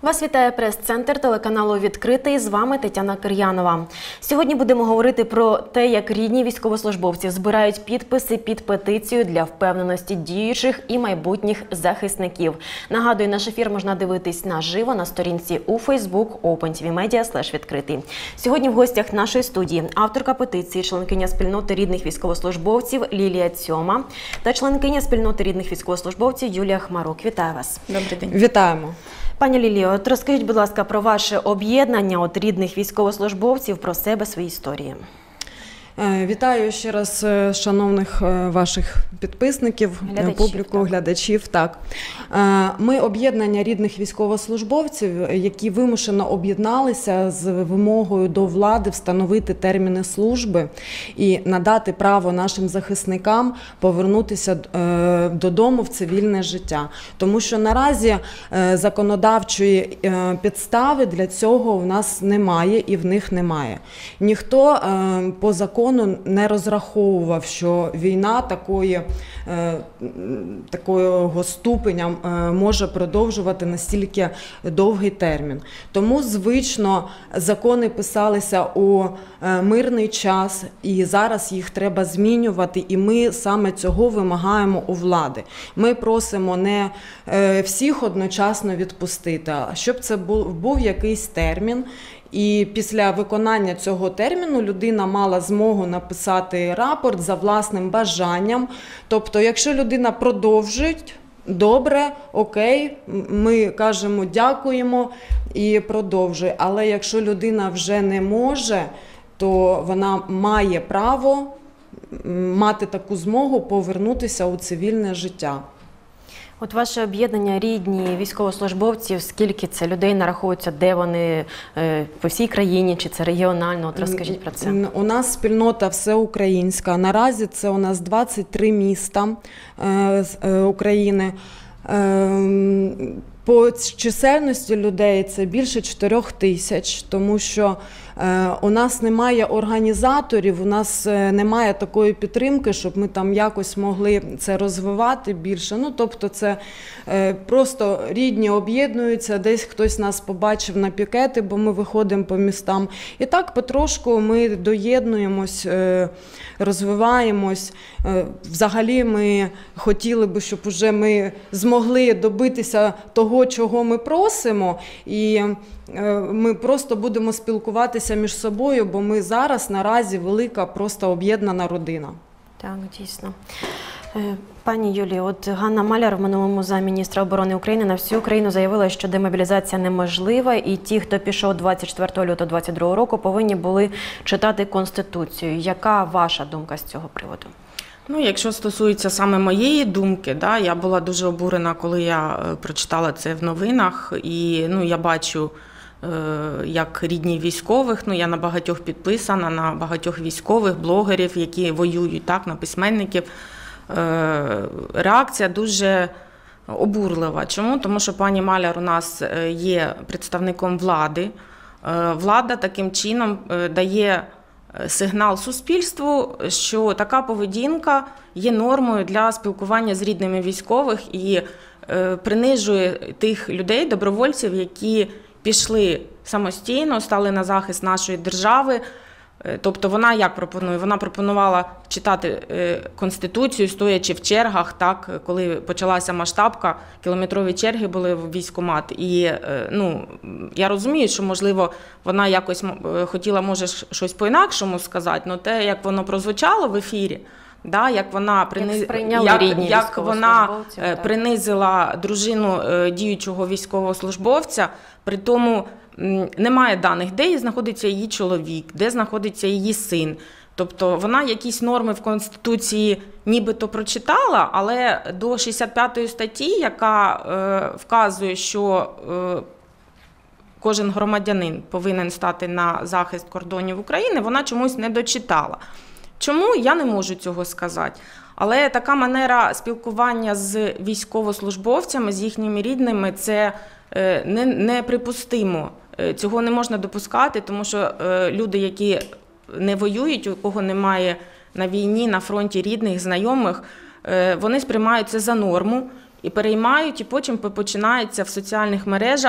Вас вітає прес-центр телеканалу «Відкритий». З вами Тетяна Кир'янова. Сьогодні будемо говорити про те, як рідні військовослужбовці збирають підписи під петицію для впевненості діючих і майбутніх захисників. Нагадую, наш ефір можна дивитись наживо на сторінці у Facebook OpenTVMedia/відкритий. Сьогодні в гостях нашої студії авторка петиції, членкиня спільноти рідних військовослужбовців Лілія Цьома та членкиня спільноти рідних військовослужбовців Юлія Хмарук. Вітаю вас. Добрий день. Вітаємо. Пані Ліліо, розкажіть, будь ласка, про ваше об'єднання рідних військовослужбовців, про себе, свої історії. Вітаю ще раз шановних ваших підписників, публіку, глядачів. Так. Ми об'єднання рідних військовослужбовців, які вимушено об'єдналися з вимогою до влади встановити терміни служби і надати право нашим захисникам повернутися додому в цивільне життя. Тому що наразі законодавчої підстави для цього в нас немає і в них немає. Ніхто по закону не розраховував, що війна такого ступеня може продовжувати настільки довгий термін. Тому, звично, закони писалися у мирний час, і зараз їх треба змінювати, і ми саме цього вимагаємо у влади. Ми просимо не всіх одночасно відпустити, а щоб це був якийсь термін. І після виконання цього терміну людина мала змогу написати рапорт за власним бажанням. Тобто, якщо людина продовжить, добре, окей, ми кажемо дякуємо і продовжує. Але якщо людина вже не може, то вона має право мати таку змогу повернутися у цивільне життя. От ваше об'єднання рідні військовослужбовців, скільки це людей нараховується, де вони, по всій країні, чи це регіонально? От розкажіть про це. У нас спільнота всеукраїнська. Наразі це у нас 23 міста України. По чисельності людей це більше 4 тисяч, тому що у нас немає організаторів, у нас немає такої підтримки, щоб ми там якось могли це розвивати більше. Ну, тобто це просто рідні об'єднуються, десь хтось нас побачив на пікети, бо ми виходимо по містам. І так потрошку ми доєднуємось, розвиваємось. Взагалі ми хотіли би, щоб уже ми змогли добитися того, чого ми просимо, і ми просто будемо спілкуватися між собою, бо ми зараз наразі велика, просто об'єднана родина. Так, дійсно. Пані Юлію, от Ганна Маляр в минулому замміністра оборони України на всю Україну заявила, що демобілізація неможлива, і ті, хто пішов 24 лютого 2022 року, повинні були читати Конституцію. Яка ваша думка з цього приводу? Ну, якщо стосується саме моєї думки, да, я була дуже обурена, коли я прочитала це в новинах, і я бачу, як рідні військових, я на багатьох підписана, на багатьох військових, блогерів, які воюють, так, на письменників. Реакція дуже обурлива. Чому? Тому що пані Маляр у нас є представником влади. Влада таким чином дає сигнал суспільству, що така поведінка є нормою для спілкування з рідними військових і принижує тих людей, добровольців, які пішли самостійно, стали на захист нашої держави. Тобто вона як пропонує? Вона пропонувала читати Конституцію, стоячи в чергах, так, коли почалася масштабка, кілометрові черги були в військкомат. І я розумію, що, можливо, вона якось хотіла, може, щось по-інакшому сказати, але те, як воно прозвучало в ефірі, да, як вона принизила дружину діючого військовослужбовця, при тому немає даних, де знаходиться її чоловік, де знаходиться її син. Тобто вона якісь норми в Конституції нібито прочитала, але до 65-ї статті, яка вказує, що кожен громадянин повинен стати на захист кордонів України, вона чомусь не дочитала. Чому? Я не можу цього сказати. Але така манера спілкування з військовослужбовцями, з їхніми рідними, це неприпустимо. Цього не можна допускати, тому що люди, які не воюють, у кого немає на війні, на фронті рідних, знайомих, вони сприймають це за норму і переймають, і потім починається в соціальних мережах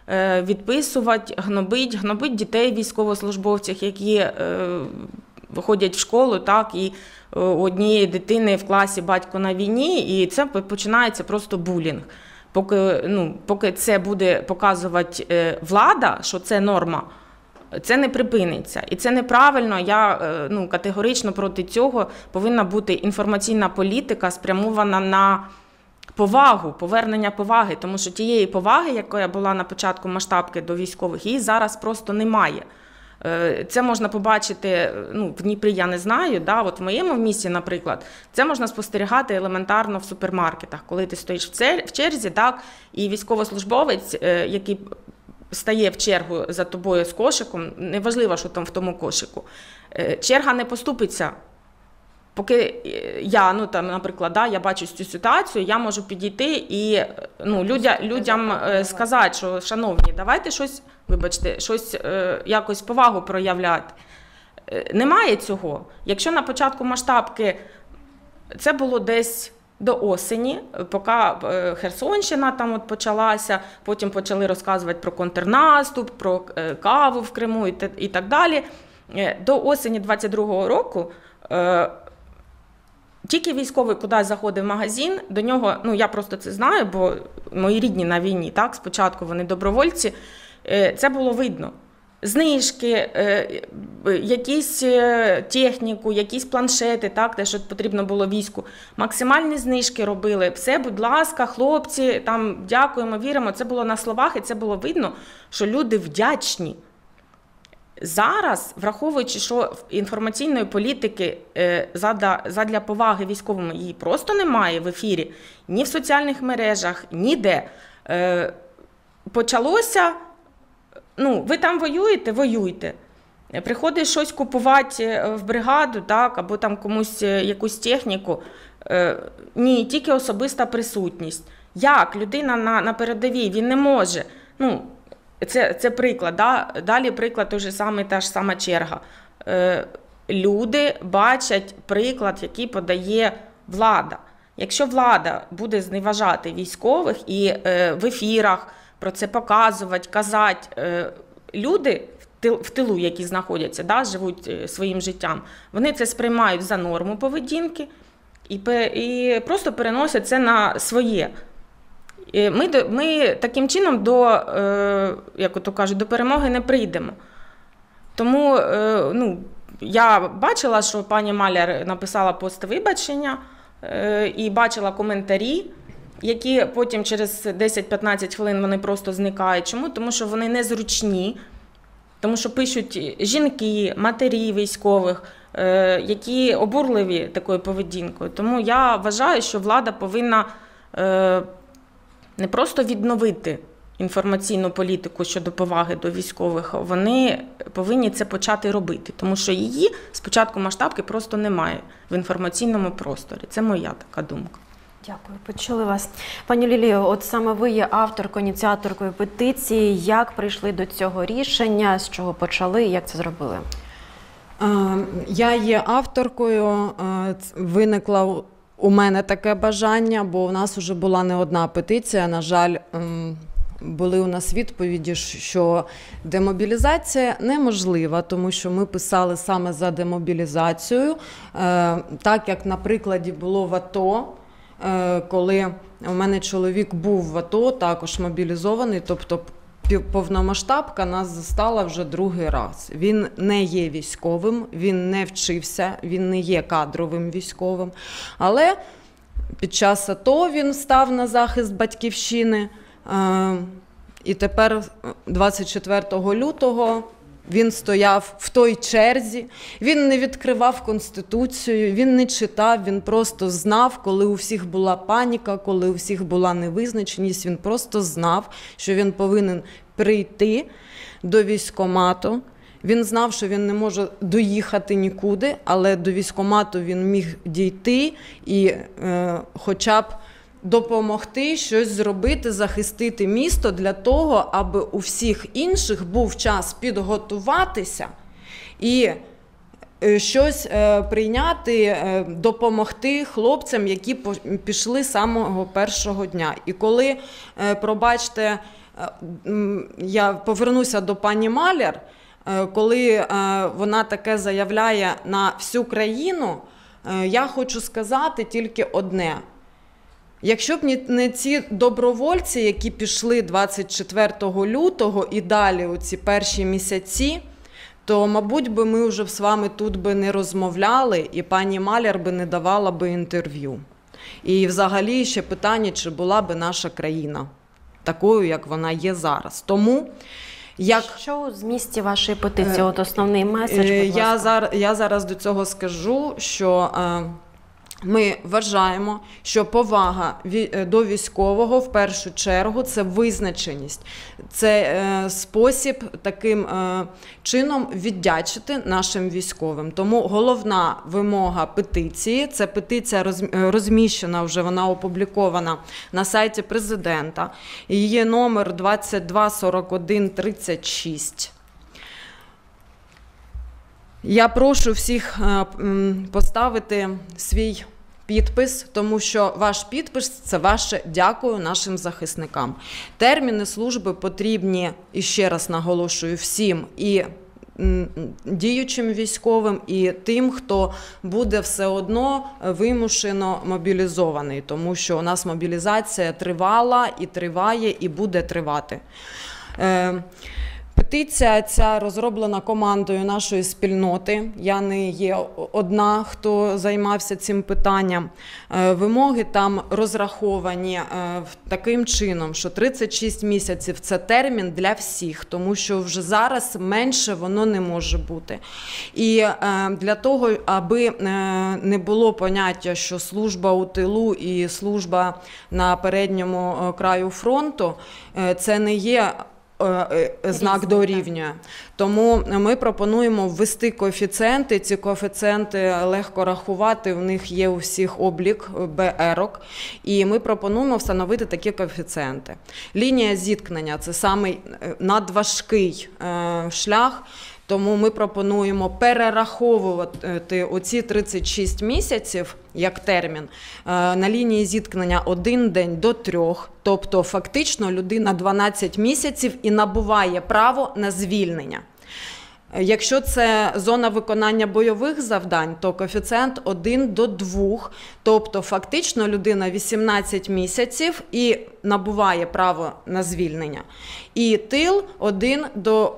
відписувати, гнобить дітей військовослужбовців, які ходять в школу, так, і у однієї дитини в класі батько на війні, і це починається просто булінг. Поки це буде показувати влада, що це норма, це не припиниться. І це неправильно, я категорично проти цього. Повинна бути інформаційна політика, спрямована на повагу, повернення поваги, тому що тієї поваги, яка була на початку масштабки до військових, її зараз просто немає. Це можна побачити, в Дніпрі я не знаю, да, от в моєму місті, наприклад, це можна спостерігати елементарно в супермаркетах, коли ти стоїш в черзі, так, і військовослужбовець, який стає в чергу за тобою з кошиком, неважливо, що там в тому кошику, черга не поступиться. Поки я, наприклад, я бачу цю ситуацію, я можу підійти і людям сказати, що, шановні, давайте щось, вибачте, якось повагу проявляти. Немає цього. Якщо на початку масштабки це було десь до осені, поки Херсонщина там от почалася, потім почали розказувати про контрнаступ, про каву в Криму і так далі. До осені 22-го року тільки військовий кудись заходив в магазин, до нього, я просто це знаю, бо мої рідні на війні, так, спочатку вони добровольці, це було видно. Знижки, якісь техніку, якісь планшети, так, те, що потрібно було війську. Максимальні знижки робили. Все, будь ласка, хлопці, там, дякуємо, віримо. Це було на словах, і це було видно, що люди вдячні. Зараз, враховуючи, що інформаційної політики задля поваги військовим її просто немає в ефірі, ні в соціальних мережах, ніде, почалося, ви там воюєте, воюйте. Приходиш щось купувати в бригаду, так, або там комусь якусь техніку, ні, тільки особиста присутність. Як людина на передовій, він не може, це приклад, да? Далі приклад той же самий, та ж сама черга. Люди бачать приклад, який подає влада. Якщо влада буде зневажати військових і в ефірах про це показувати, казати, люди в тилу, які знаходяться, да, живуть своїм життям, вони це сприймають за норму поведінки і просто переносять це на своє. Ми таким чином до перемоги не прийдемо. Тому я бачила, що пані Маляр написала пост вибачення і бачила коментарі, які потім через 10-15 хвилин вони просто зникають. Чому? Тому що вони незручні, тому що пишуть жінки, матері військових, які обурливі такою поведінкою. Тому я вважаю, що влада повинна не просто відновити інформаційну політику щодо поваги до військових, вони повинні це почати робити, тому що її з початку масштабки просто немає в інформаційному просторі. Це моя така думка. Дякую, почули вас. Пані Ліліо, от саме ви є авторкою, ініціаторкою петиції. Як прийшли до цього рішення, з чого почали і як це зробили? Я є авторкою, виникло у мене таке бажання, бо у нас вже була не одна петиція. На жаль, були у нас відповіді, що демобілізація неможлива, тому що ми писали саме за демобілізацію, так як на прикладі було в АТО, коли у мене чоловік був в АТО, також мобілізований, тобто повномасштабка нас застала вже другий раз. Він не є військовим, він не вчився, він не є кадровим військовим, але під час АТО він став на захист батьківщини, і тепер 24 лютого він стояв в той черзі, він не відкривав Конституцію, він не читав, він просто знав, коли у всіх була паніка, коли у всіх була невизначеність, він просто знав, що він повинен прийти до військкомату. Він знав, що він не може доїхати нікуди, але до військкомату він міг дійти і хоча б допомогти щось зробити, захистити місто для того, аби у всіх інших був час підготуватися і щось прийняти, допомогти хлопцям, які пішли з самого першого дня. І коли, пробачте, я повернуся до пані Маляр, коли вона таке заявляє на всю країну, я хочу сказати тільки одне. Якщо б не ці добровольці, які пішли 24 лютого і далі у ці перші місяці, то, мабуть, би ми вже з вами тут би не розмовляли, і пані Маляр би не давала би інтерв'ю. І взагалі ще питання, чи була би наша країна такою, як вона є зараз. Тому, Що у змісті вашої петиції? От основний меседж, будь ласка. я зараз до цього скажу, що ми вважаємо, що повага до військового в першу чергу це визначеність, це спосіб таким чином віддячити нашим військовим. Тому головна вимога петиції, це петиція розміщена вже, вона опублікована на сайті президента, її номер 224136. Я прошу всіх поставити свій підпис, тому що ваш підпис – це ваше дякую нашим захисникам. Терміни служби потрібні, і ще раз наголошую, всім, і діючим військовим, і тим, хто буде все одно вимушено мобілізований, тому що у нас мобілізація тривала і триває, і буде тривати. Петиція ця розроблена командою нашої спільноти. Я не є одна, хто займався цим питанням. Вимоги там розраховані таким чином, що 36 місяців – це термін для всіх, тому що вже зараз менше воно не може бути. І для того, аби не було поняття, що служба у тилу і служба на передньому краю фронту – це не є знак дорівнює. Тому ми пропонуємо ввести коефіцієнти. Ці коефіцієнти легко рахувати, в них є у всіх облік БР-ок. І ми пропонуємо встановити такі коефіцієнти. Лінія зіткнення – це самий надважкий шлях. Тому ми пропонуємо перераховувати оці 36 місяців як термін на лінії зіткнення 1 день до 3. Тобто фактично людина 12 місяців і набуває право на звільнення. Якщо це зона виконання бойових завдань, то коефіцієнт 1 до 2, тобто фактично людина 18 місяців і набуває право на звільнення. І тил 1 до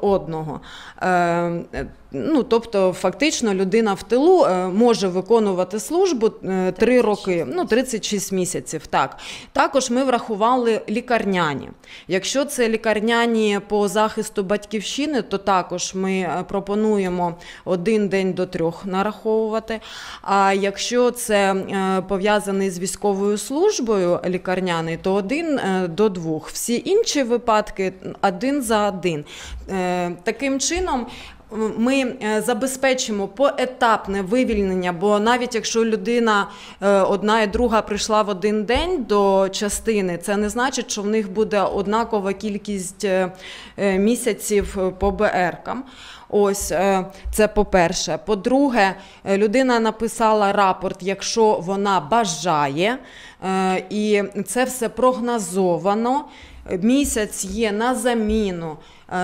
1. Тобто фактично людина в тилу може виконувати службу 3 роки, 36 місяців. Так. Також ми врахували лікарняні. Якщо це лікарняні по захисту батьківщини, то також ми пропонуємо 1 день до 3 нараховувати. А якщо це пов'язаний з військовою службою лікарняний, то 1 до 2. Всі інші випадки 1 за 1. Таким чином ми забезпечимо поетапне вивільнення, бо навіть якщо людина одна і друга прийшла в один день до частини, це не значить, що в них буде однакова кількість місяців по БР-кам. Ось, це по-перше. По-друге, людина написала рапорт, якщо вона бажає, і це все прогнозовано. Місяць є на заміну,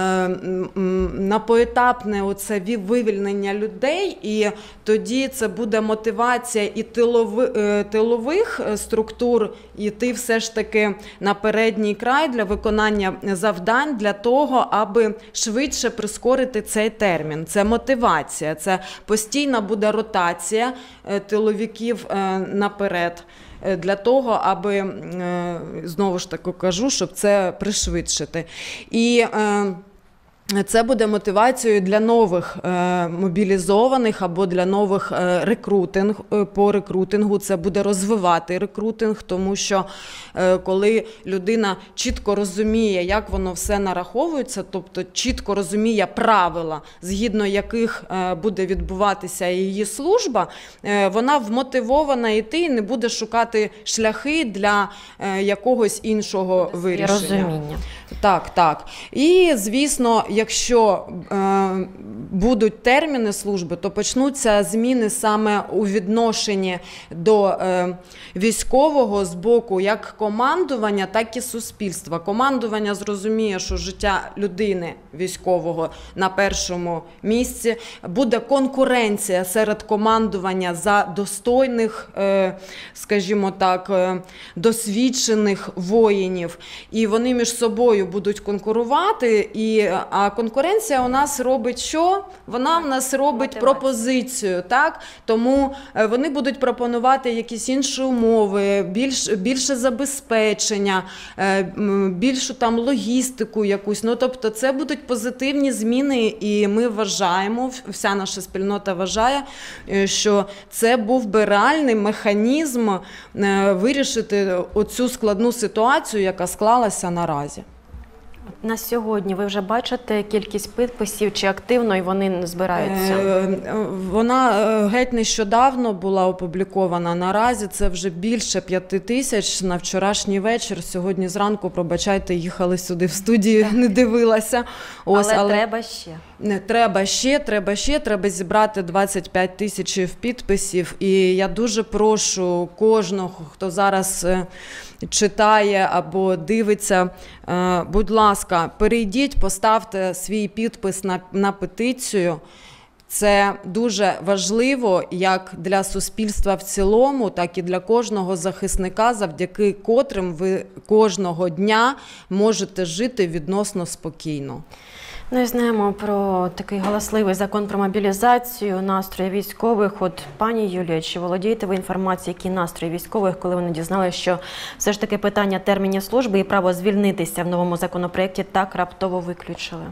на поетапне оце вивільнення людей, і тоді це буде мотивація і тилових структур йти все ж таки на передній край для виконання завдань, для того, аби швидше прискорити цей термін. Це мотивація, це постійна буде ротація тиловиків наперед. Для того, аби, знову ж таки кажу, щоб це пришвидшити. І це буде мотивацією для нових мобілізованих або для нових по рекрутингу. Це буде розвивати рекрутинг, тому що коли людина чітко розуміє, як воно все нараховується, тобто чітко розуміє правила, згідно яких буде відбуватися її служба, вона вмотивована йти і не буде шукати шляхи для якогось іншого вирішення. Розуміння. Так. І, звісно, якщо будуть терміни служби, то почнуться зміни саме у відношенні до військового з боку як командування, так і суспільства. Командування зрозуміє, що життя людини військового на першому місці. Буде конкуренція серед командування за достойних, скажімо так, досвідчених воїнів. І вони між собою будуть конкурувати, а конкуренція у нас робить що? Вона в нас робить пропозицію, так? Тому вони будуть пропонувати якісь інші умови, більше забезпечення, більшу там логістику якусь. Ну, тобто це будуть позитивні зміни, і ми вважаємо, вся наша спільнота вважає, що це був би реальний механізм вирішити оцю складну ситуацію, яка склалася наразі. На сьогодні ви вже бачите кількість підписів, чи активно і вони збираються? Вона геть нещодавно була опублікована. Наразі це вже більше 5000 на вчорашній вечір. Сьогодні зранку, пробачайте, їхали сюди в студію, не дивилася. Але треба ще. Треба зібрати 25 тисяч підписів. І я дуже прошу кожного, хто зараз читає або дивиться, будь ласка, перейдіть, поставте свій підпис на петицію. Це дуже важливо як для суспільства в цілому, так і для кожного захисника, завдяки котрим ви кожного дня можете жити відносно спокійно. Ну і знаємо про такий галасливий закон про мобілізацію, настрої військових. От, пані Юлія, чи володієте ви інформацією, які настрої військових, коли вони дізналися, що все ж таки питання термінів служби і право звільнитися в новому законопроєкті так раптово виключили?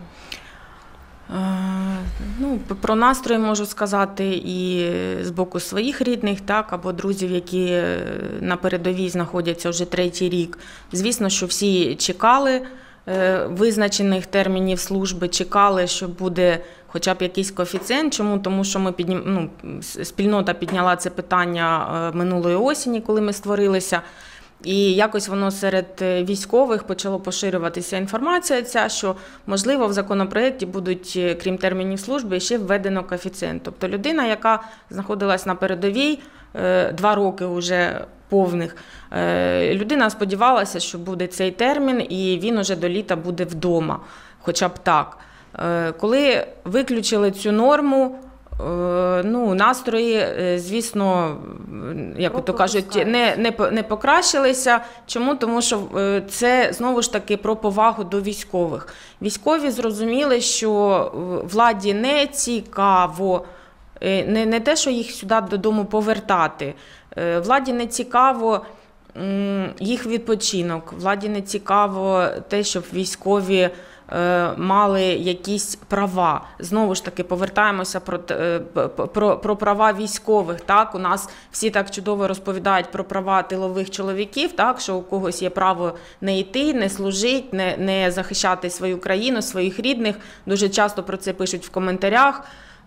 Ну, про настрої можу сказати і з боку своїх рідних, так, або друзів, які на передовій знаходяться вже 3-й рік. Звісно, що всі чекали визначених термінів служби, чекали, що буде хоча б якийсь коефіцієнт. Чому? Тому що ми спільнота підняла це питання минулої осені, коли ми створилися. І якось воно серед військових почало поширюватися інформація ця, що, можливо, в законопроєкті будуть, крім термінів служби, ще введено коефіцієнт. Тобто людина, яка знаходилась на передовій 2 роки вже повних, людина сподівалася, що буде цей термін, і він уже до літа буде вдома, хоча б так. Коли виключили цю норму, ну, настрої, звісно, як то кажуть, не покращилися. Чому? Тому що це, знову ж таки, про повагу до військових. Військові зрозуміли, що владі не цікаво, не те, що їх сюди додому повертати, владі не цікаво їх відпочинок, владі не цікаво те, щоб військові мали якісь права. Знову ж таки, повертаємося про права військових. Так? У нас всі так чудово розповідають про права тилових чоловіків, так? Що у когось є право не йти, не служити, не захищати свою країну, своїх рідних. Дуже часто про це пишуть в коментарях.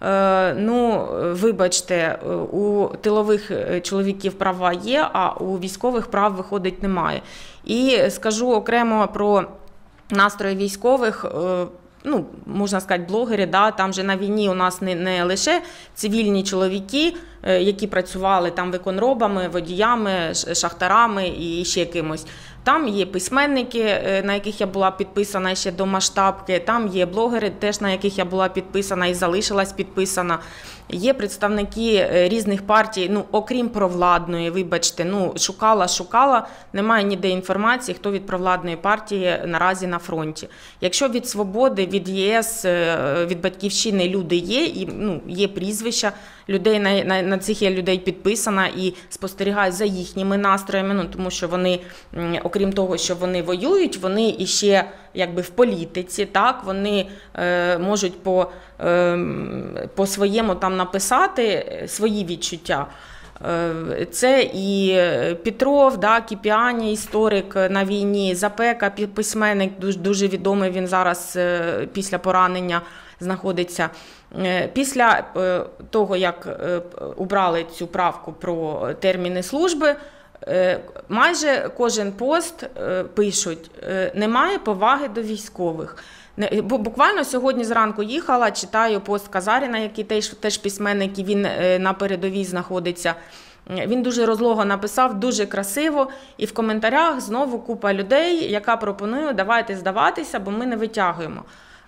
Ну, вибачте, у тилових чоловіків права є, а у військових прав, виходить, немає. І скажу окремо про настрої військових, ну, можна сказати, блогери, да, там же на війні у нас не лише цивільні чоловіки, які працювали там виконробами, водіями, шахтарами і ще кимось. Там є письменники, на яких я була підписана ще до масштабки, там є блогери, теж на яких я була підписана і залишилась підписана. Є представники різних партій, ну, окрім провладної, вибачте, ну, шукала, немає ніде інформації, хто від провладної партії наразі на фронті. Якщо від «Свободи», від ЄС, від «Батьківщини» люди є, і, ну, є прізвища людей, на цих я людей підписана і спостерігаю за їхніми настроями, ну, тому що вони, окрім того, що вони воюють, вони іще якби в політиці, так, вони можуть по своєму там написати свої відчуття. Це і Петров, да, Кіпіані, історик на війні, Запека, письменник, дуже відомий, він зараз після поранення знаходиться. Після того, як убрали цю правку про терміни служби, Майже кожен пост пишуть, немає поваги до військових. Буквально сьогодні зранку їхала, читаю пост Казаріна, який теж письменник, і він на передовій знаходиться. Він дуже розлого написав, дуже красиво, і в коментарях знову купа людей, яка пропонує, давайте здаватися, бо ми не витягуємо.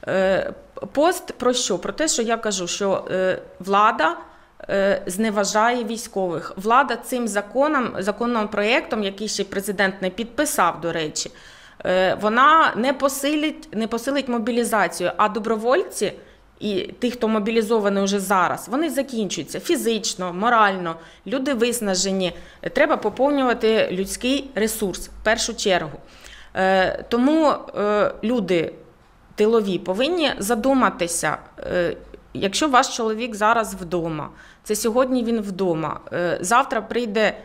Пост про що? Про те, що я кажу, що влада зневажає військових. Влада цим законопроектом, який ще президент не підписав, до речі, вона не посилить мобілізацію, а добровольці і ті, хто мобілізований вже зараз, вони закінчуються фізично, морально, люди виснажені, треба поповнювати людський ресурс в першу чергу. Тому люди тилові повинні задуматися, якщо ваш чоловік зараз вдома, це сьогодні він вдома, завтра прийде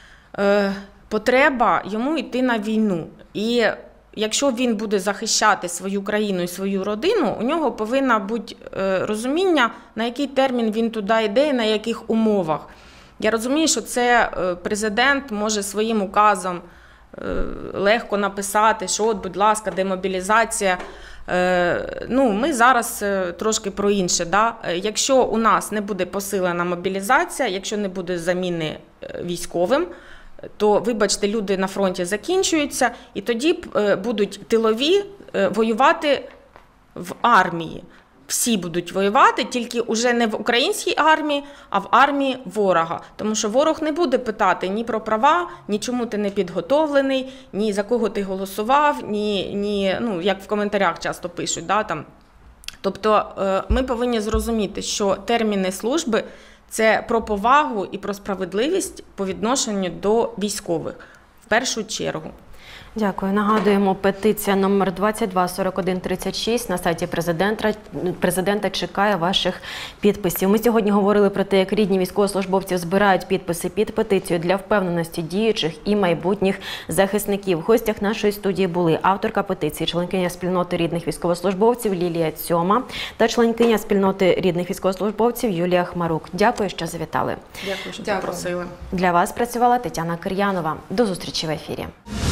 потреба йому йти на війну. І якщо він буде захищати свою країну і свою родину, у нього повинно бути розуміння, на який термін він туди йде і на яких умовах. Я розумію, що це президент може своїм указом легко написати, що от, будь ласка, демобілізація. Ми зараз трошки про інше. Да? Якщо у нас не буде посилена мобілізація, якщо не буде заміни військовим, то, вибачте, люди на фронті закінчуються, і тоді будуть тилові воювати в армії. Всі будуть воювати, тільки вже не в українській армії, а в армії ворога. Тому що ворог не буде питати ні про права, ні чому ти не підготовлений, ні за кого ти голосував, ні як в коментарях часто пишуть. Да, там. Тобто ми повинні зрозуміти, що терміни служби – це про повагу і про справедливість по відношенню до військових, в першу чергу. Дякую. Нагадуємо, петиція номер 224136 на сайті президента чекає ваших підписів. Ми сьогодні говорили про те, як рідні військовослужбовців збирають підписи під петицію для впевненості діючих і майбутніх захисників. В гостях нашої студії були авторка петиції, членкиня спільноти рідних військовослужбовців Лілія Цьома та членкиня спільноти рідних військовослужбовців Юлія Хмарук. Дякую, що завітали. Дякую, що запросили. Для вас працювала Тетяна Кир'янова. До зустрічі в ефірі.